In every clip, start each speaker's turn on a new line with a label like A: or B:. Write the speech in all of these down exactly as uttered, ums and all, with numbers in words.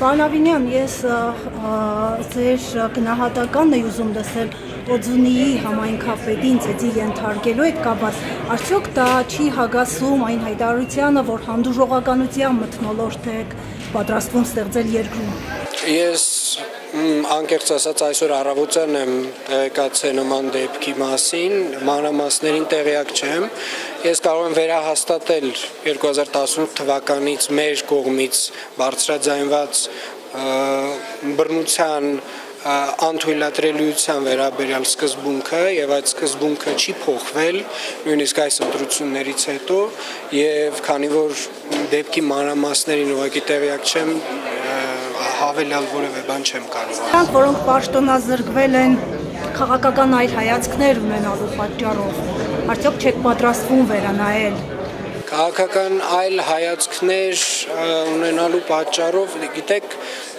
A: Պարոն Ավինյան, ես ձեր գնահատականն եմ ուզում լսել Օձունիի համայնքապետին ծեծի ենթարկելու հետ կապված, արդյոք դա չի հագասում այն հայտարարությանը, որ հանդուրժողականության մթնոլորտ եք պատրաստվում ստեղծել երկրում։
B: Ես անկեղծ ասած այսօր առավոտյան եմ տեղեկացել նման դեպքի մասին, մանրամասներին տեղյակ չեմ։ Ես կարող եմ վերահաստատել երկու հազար տասնութ թվականից մեր կողմից բարձրաձայնված բռնության անթույլատրելիության վերաբերյալ սկզբունքը եւ այդ սկզբունքը չի փոխվել նույնիսկ այս ընտրություններից հետո եւ քանի որ դեպքի մանրամասներին ուղղակի տեղյակ չեմ հավելյալ որևէ բան չեմ կարող։
A: Նրանք, որոնք պաշտոնազրկվել են քաղաքական այլ հայացքներ ունենալու պատճառով, արդյոք չեք պատրաստվում վերանայել։
B: Քաղաքական այլ հայացքներ ունենալու պատճառով, գիտեք,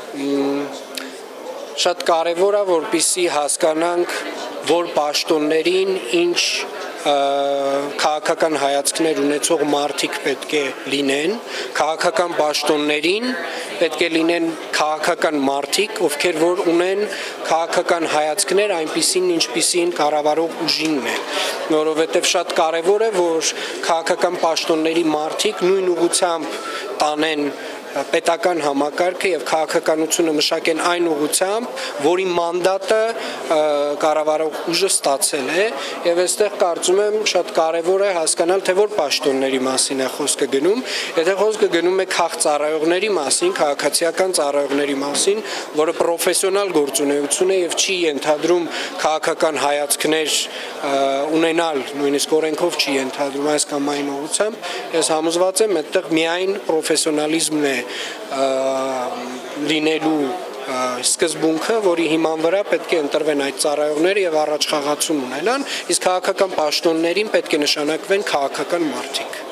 B: շատ կարևոր է, որպեսզի հասկանանք, որ պաշտոններին ինչ քաղաքական հայացքներ ունեցող մարդիկ պետք է լինեն, քաղաքական պաշտոններին պետք է լինեն քաղաքական մարդիկ, ովքեր որ ունեն քաղաքական հայացքներ այնպիսին, ինչպիսին կառավարող ուժինն է, որովհետև շատ կարևոր է, որ քաղաքական պաշտոնների մարդիկ նույն ուղղությամբ տանեն պետական համակարգը եւ քաղաքականությունը մշակեն այն ուղղությամբ, որի մանդատը կառավարող ուժը ստացել է եւ այստեղ կարծում եմ շատ կարեւոր է հասկանալ թե որ պաշտոնների մասին է խոսքը գնում, եթե խոսքը գնում է քաղծառայողների մասին, քաղաքացիական ծառայողների մասին, որը պրոֆեսիոնալ գործունեություն է եւ չի ենթադրում քաղաքական հայացքներ ունենալ, նույնիսկ օրենքով չի ենթադրում այս կամ այն ուղղությամբ, ես համոզված եմ այդտեղ միայն պրոֆեսիոնալիզմն է լինելու սկզբունքը, որի հիման վրա պետք է ընտրվեն այդ ծառայողները եւ առաջխաղացում ունենան, իսկ քաղաքական պաշտոններին պետք է նշանակվեն քաղաքական մարդիկ։